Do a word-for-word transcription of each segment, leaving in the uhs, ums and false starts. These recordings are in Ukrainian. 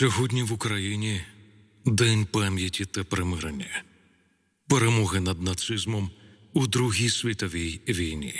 Сьогодні в Україні День пам'яті та примирення. Перемоги над нацизмом у Другій світовій війні.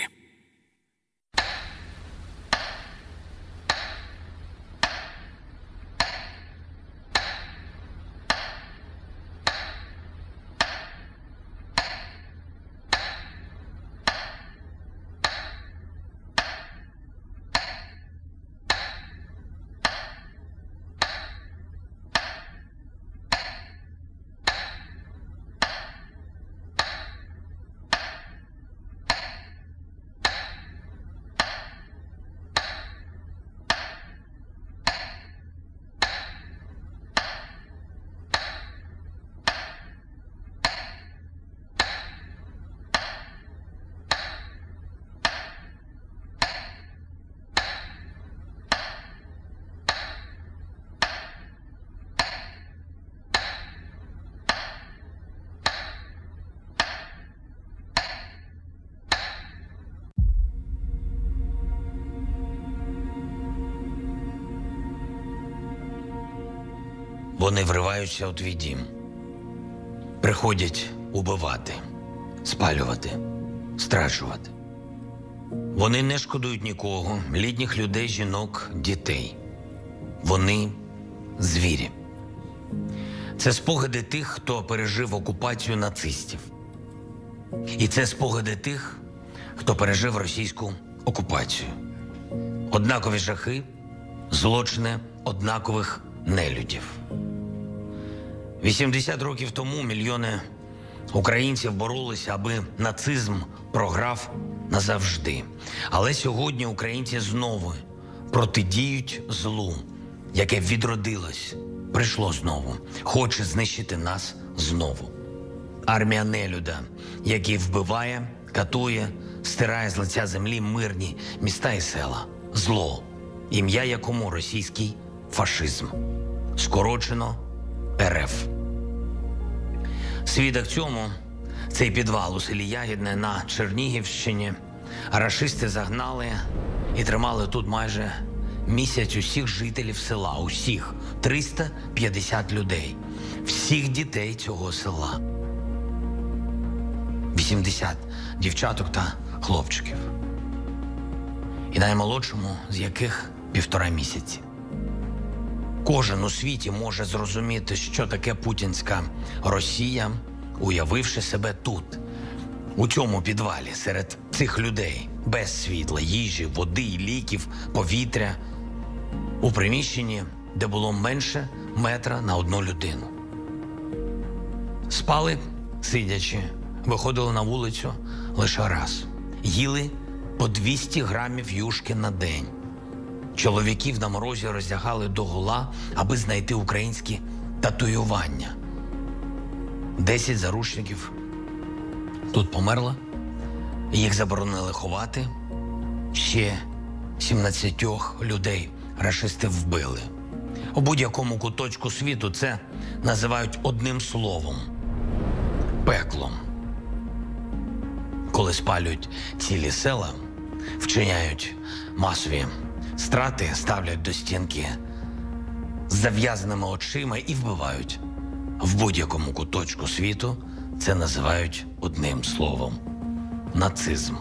Вони вриваються у твій дім, приходять убивати, спалювати, страчувати. Вони не шкодують нікого, літніх людей, жінок, дітей. Вони – звірі. Це спогади тих, хто пережив окупацію нацистів. І це спогади тих, хто пережив російську окупацію. Однакові жахи, злочини однакових нелюдів. вісімдесят років тому мільйони українців боролися, аби нацизм програв назавжди. Але сьогодні українці знову протидіють злу, яке відродилось, прийшло знову, хоче знищити нас знову. Армія нелюда, який вбиває, катує, стирає з лиця землі мирні міста і села. Зло, ім'я якому російський фашизм. Скорочено РФ. Свідок цьому – цей підвал у селі Ягідне на Чернігівщині. Рашисти загнали і тримали тут майже місяць усіх жителів села, усіх триста п'ятдесят людей, всіх дітей цього села. вісімдесят дівчаток та хлопчиків. І наймолодшому з яких півтора місяці. Кожен у світі може зрозуміти, що таке путінська Росія, уявивши себе тут, у цьому підвалі, серед цих людей, без світла, їжі, води, ліків, повітря, у приміщенні, де було менше метра на одну людину. Спали, сидячи, виходили на вулицю лише раз. Їли по двісті грамів юшки на день. Чоловіків на морозі роздягали догола, аби знайти українські татуювання. Десять заручників тут померло, їх заборонили ховати. Ще сімнадцятьох людей рашисти вбили. У будь-якому куточку світу це називають одним словом – пеклом. Коли спалюють цілі села, вчиняють масові страти, ставлять до стінки з зав'язаними очима і вбивають. В будь-якому куточку світу це називають одним словом – нацизм.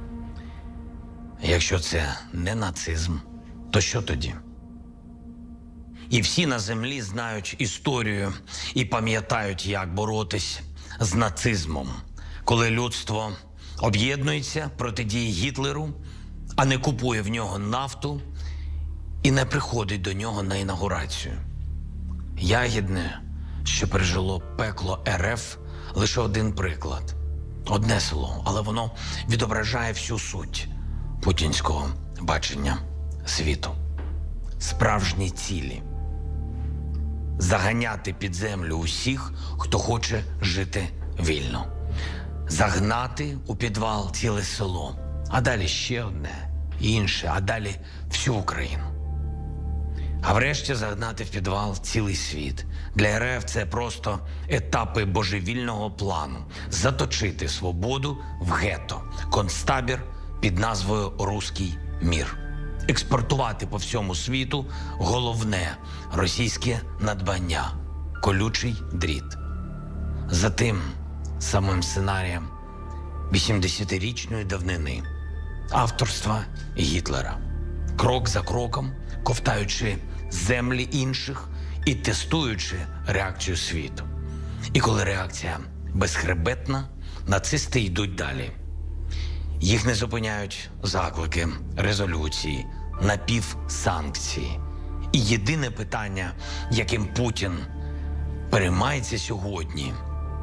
Якщо це не нацизм, то що тоді? І всі на землі знають історію і пам'ятають, як боротись з нацизмом, коли людство об'єднується протидії Гітлеру, а не купує в нього нафту і не приходить до нього на інаугурацію. Ягідне, що пережило пекло РФ, лише один приклад. Одне село, але воно відображає всю суть путінського бачення світу. Справжні цілі – заганяти під землю усіх, хто хоче жити вільно. Загнати у підвал ціле село, а далі ще одне, інше, а далі всю Україну. А врешті загнати в підвал цілий світ. Для РФ це просто етапи божевільного плану – заточити свободу в гетто, концтабір під назвою «Руський мір». експортувати по всьому світу головне російське надбання – колючий дріт. За тим самим сценарієм вісімдесятирічної давнини авторства Гітлера. Крок за кроком, ковтаючи землі інших і тестуючи реакцію світу. І коли реакція безхребетна, нацисти йдуть далі. Їх не зупиняють заклики, резолюції, напівсанкції. І єдине питання, яким Путін переймається сьогодні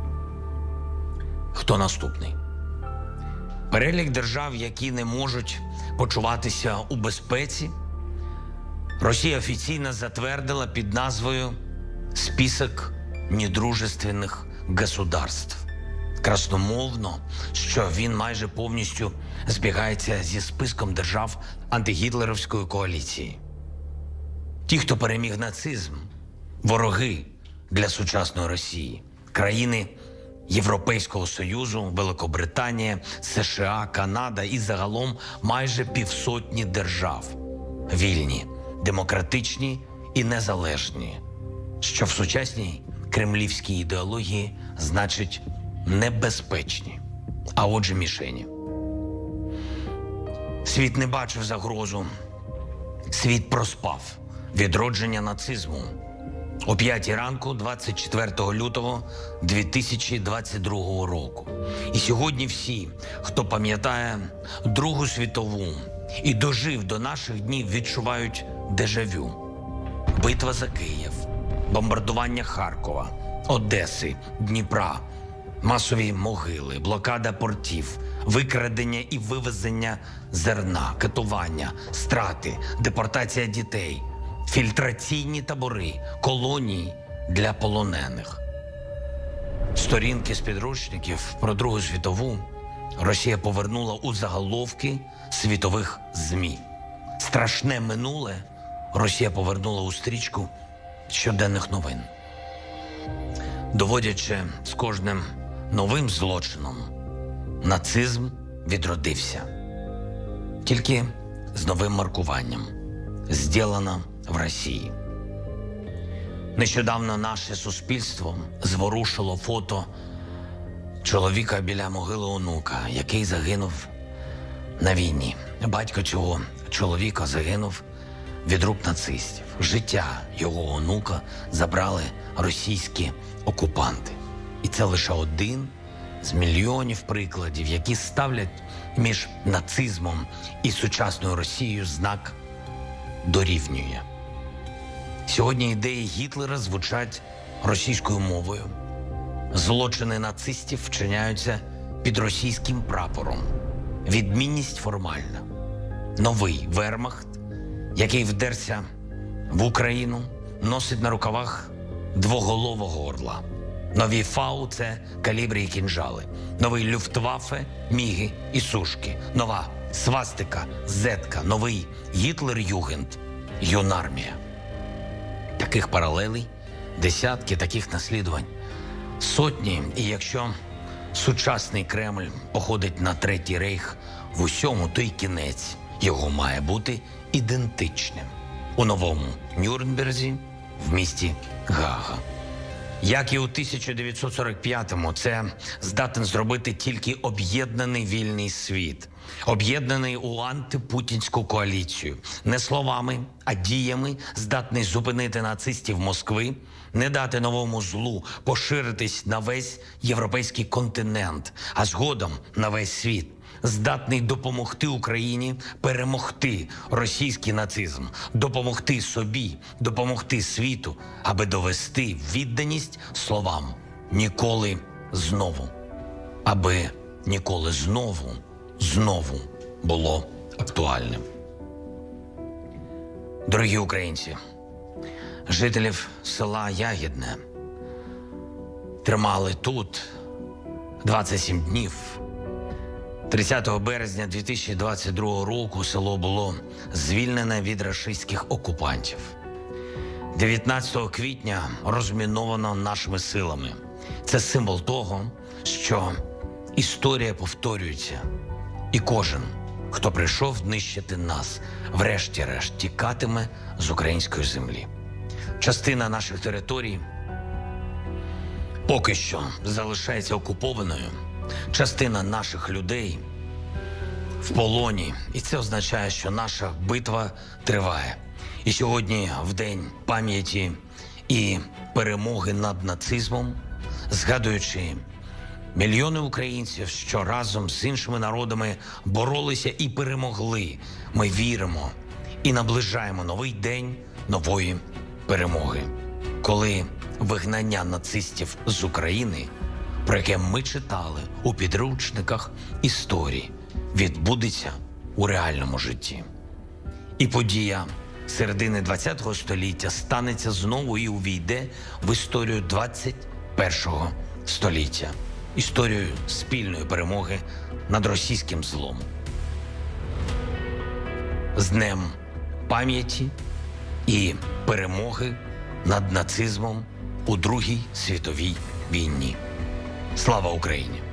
– хто наступний? Перелік держав, які не можуть почуватися у безпеці, Росія офіційно затвердила під назвою «Список недружественних государств». Красномовно, що він майже повністю збігається зі списком держав антигітлерівської коаліції. Ті, хто переміг нацизм, вороги для сучасної Росії, країни Європейського Союзу, Великобританія, США, Канада і загалом майже півсотні держав. Вільні, демократичні і незалежні, що в сучасній кремлівській ідеології значить небезпечні, а отже мішені. Світ не бачив загрозу, світ проспав відродження нацизму. О п'ятій ранку, двадцять четвертого лютого дві тисячі двадцять другого року. І сьогодні всі, хто пам'ятає Другу світову і дожив до наших днів, відчувають дежавю. Битва за Київ, бомбардування Харкова, Одеси, Дніпра, масові могили, блокада портів, викрадення і вивезення зерна, катування, страти, депортація дітей, фільтраційні табори, колонії для полонених. Сторінки з підручників про Другу світову Росія повернула у заголовки світових ЗМІ. Страшне минуле Росія повернула у стрічку щоденних новин. Доводячи з кожним новим злочином, нацизм відродився. Тільки з новим маркуванням. «Здєлано в Росії». Нещодавно наше суспільство зворушило фото чоловіка біля могили онука, який загинув на війні. Батько цього чоловіка загинув від рук нацистів. Життя його онука забрали російські окупанти. І це лише один з мільйонів прикладів, які ставлять між нацизмом і сучасною Росією знак «дорівнює». Сьогодні ідеї Гітлера звучать російською мовою. Злочини нацистів вчиняються під російським прапором. Відмінність формальна. Новий вермахт, який вдерся в Україну, носить на рукавах двоголового орла. Нові фау – це калібри і кінжали. Новий люфтваффе – міги і сушки. Нова свастика, зетка, новий Гітлер-Югенд – юнармія. Таких паралелей, десятки таких наслідувань, сотні. І якщо сучасний Кремль походить на Третій рейх в усьому, то й кінець його має бути ідентичним. У новому Нюрнберзі, в місті Гаага. Як і у тисяча дев'ятсот сорок п'ятому, це здатен зробити тільки об'єднаний вільний світ. Об'єднаний у антипутінську коаліцію. Не словами, а діями здатний зупинити нацистів Москви, не дати новому злу поширитись на весь європейський континент, а згодом на весь світ. Здатний допомогти Україні перемогти російський нацизм, допомогти собі, допомогти світу, аби довести відданість словам «ніколи знову», аби ніколи знову, знову було актуальним. Дорогі українці, жителів села Ягідне тримали тут двадцять сім днів. тридцятого березня дві тисячі двадцять другого року село було звільнене від рашистських окупантів. дев'ятнадцятого квітня розміновано нашими силами. Це символ того, що історія повторюється, і кожен хто прийшов нищити нас, врешті-решт тікатиме з української землі. Частина наших територій поки що залишається окупованою, частина наших людей в полоні. І це означає, що наша битва триває. І сьогодні, в День пам'яті і перемоги над нацизмом, згадуючи мільйони українців, що разом з іншими народами боролися і перемогли, ми віримо і наближаємо новий день нової перемоги, коли вигнання нацистів з України, про яке ми читали у підручниках історії, відбудеться у реальному житті. І подія середини ХХ століття станеться знову і увійде в історію двадцять першого століття. Історію спільної перемоги над російським злом. З Днем пам'яті і перемоги над нацизмом у Другій світовій війні. Слава Україні!